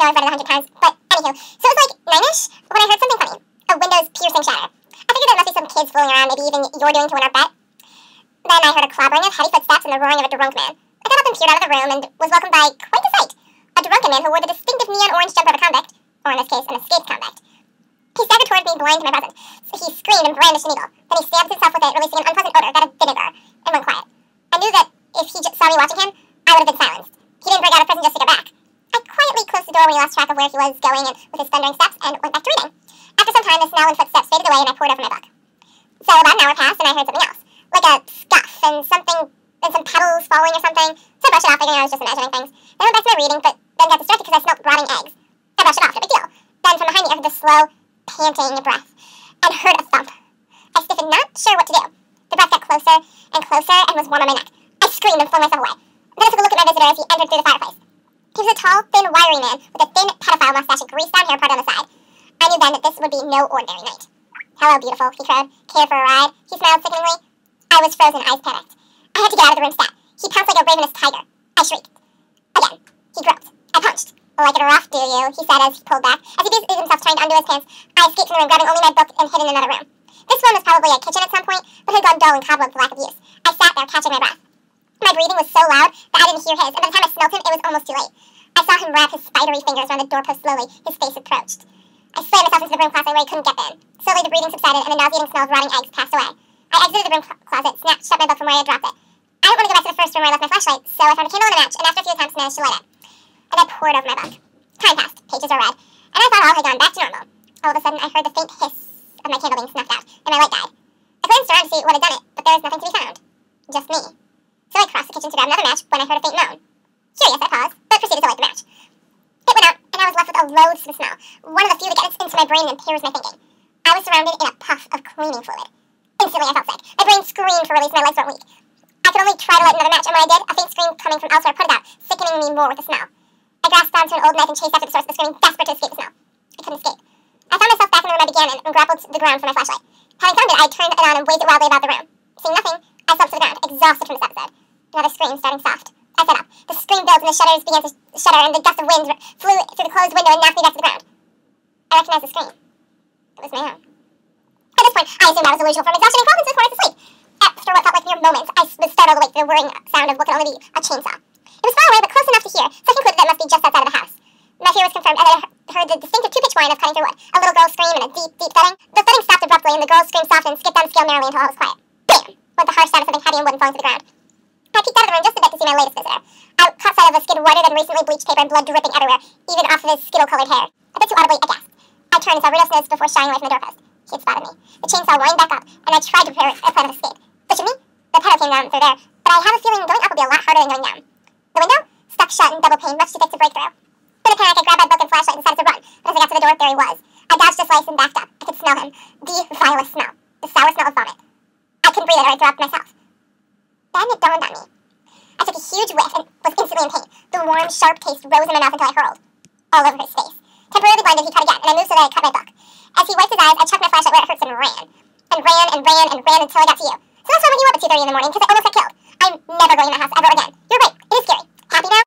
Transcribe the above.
I've read it 100 times, but anywho. So it was like 9-ish when I heard something funny. A Windows piercing shatter. I figured there must be some kids fooling around, maybe even you're doing to win our bet. Then I heard a clobbering of heavy footsteps and the roaring of a drunk man. I got up and peered out of the room and was welcomed by quite a sight. A drunken man who wore the distinctive neon orange jumper of a convict, or in this case, an escaped convict. He staggered towards me, blind to my presence. He screamed and brandished a needle. Then he stabbed himself with it, releasing an unpleasant odor that of vinegar, and went quiet. I knew that if he saw me watching him, I would have been silenced. He didn't break out of prison just to go back. I quietly closed the door when he lost track of where he was going and with his thundering steps, and went back to reading. After some time, the smell and footsteps faded away, and I pored over my book. So about an hour passed, and I heard something else, like a scuff and something, and some petals falling or something. So I brushed it off, thinking I was just imagining things. Then I went back to my reading, but then got distracted because I smelled rotting eggs. I brushed it off, no big deal. Then from behind me, I heard the slow, panting breath, and heard a thump. I stiffened, not sure what to do. The breath got closer and closer, and was warm on my neck. I screamed and flung myself away. Then I took a look at my visitor as he entered through the fireplace. He was a tall, thin, wiry man with a thin, pedophile mustache and greased down hair part on the side. I knew then that this would be no ordinary night. "Hello, beautiful," he crowed. "Care for a ride?" He smiled sickeningly. I was frozen, eyes panicked. I had to get out of the room stat. He pounced like a ravenous tiger. I shrieked. Again. He groped. I punched. "Like it rough, do you?" he said as he pulled back. As he busied himself trying to undo his pants, I escaped from the room, grabbing only my book and hid in another room. This room was probably a kitchen at some point, but had gone dull and cobwebbed for lack of use. I sat there, catching my breath. My breathing was so loud that I didn't hear his, and by the time I smelled him, it was almost too late. I saw him wrap his spidery fingers around the doorpost slowly. His face approached. I slammed myself into the broom closet where he couldn't get in. Slowly the breathing subsided, and the nauseating smell of rotting eggs passed away. I exited the broom closet, snatched up my book from where I had dropped it. I didn't want to go back to the first room where I left my flashlight, so I found a candle and a match, and after a few attempts, managed to light it. And I pored over my book. Time passed, pages were read, and I thought all had gone back to normal. All of a sudden, I heard the faint hiss of my candle being snuffed out, and my light died. I glanced around to see what had done it, but there was nothing to be found. Just me. So I crossed the kitchen to grab another match when I heard a faint moan. Curious, I paused, but proceeded to light the match. It went out, and I was left with a loathsome smell, one of the few that gets into my brain and impairs my thinking. I was surrounded in a puff of cleaning fluid. Instantly, I felt sick. My brain screamed for release, and my legs went weak. I could only try to light another match, and when I did, a faint scream coming from elsewhere put it out, sickening me more with the smell. I grasped onto an old knife and chased after the source of the screaming, desperate to escape the smell. I couldn't escape. I found myself back in the room I began in and grappled the ground for my flashlight. Having found it, I turned it on and waved it wildly about the room. Seeing nothing, I slumped to the ground, exhausted from this episode. Another scream, starting soft. I sat up. The scream built and the shutters began to shudder, and the gust of wind flew through the closed window and knocked me back to the ground. I recognized the scream. It was my own. At this point, I assumed I was delusional from exhaustion and crawled into the corner to sleep. After what felt like mere moments, I was startled awake to the whirring sound of what could only be a chainsaw. It was far away, but close enough to hear, so I concluded that it must be just outside of the house. My fear was confirmed, and I heard the distinctive two-pitch whine of cutting through wood. A little girl's scream and a deep, deep thudding. The thudding stopped abruptly, and the girl's scream softened and skipped down the scale merrily until all was quiet. Bam! Went the harsh sound of something heavy and wooden falling to the ground. I peeked out of the room just a bit to see my latest visitor. I caught sight of a skin whiter than recently bleached paper and blood dripping everywhere, even off of his skittle-colored hair. A bit too audibly, I gasped. I turned and saw Rudolph's nose before shying away from the doorpost. He had spotted me. The chainsaw whined back up, and I tried to prepare a plan of escape. Pushing me, the pedal came down through there, but I have a feeling going up will be a lot harder than going down. The window? Stuck shut in double pane, much too thick to break through. In a panic, I grabbed my book and flashlight and decided to run, but as I got to the door, there he was. I dodged a slice and backed up. I could smell him. The vilest smell. The sour smell of vomit. I couldn't breathe it or I'd throw up myself. Then it dawned on me. I took a huge whiff and was instantly in pain. The warm, sharp taste rose in my mouth until I hurled. All over his face. Temporarily blinded, he cut again, and I moved so that I cut my book. As he wiped his eyes, I chucked my flashlight where it hurts and ran. And ran and ran and ran until I got to you. So that's why I went you up at 2:30 in the morning, because I almost got killed. I'm never going in that house ever again. You're right. It is scary.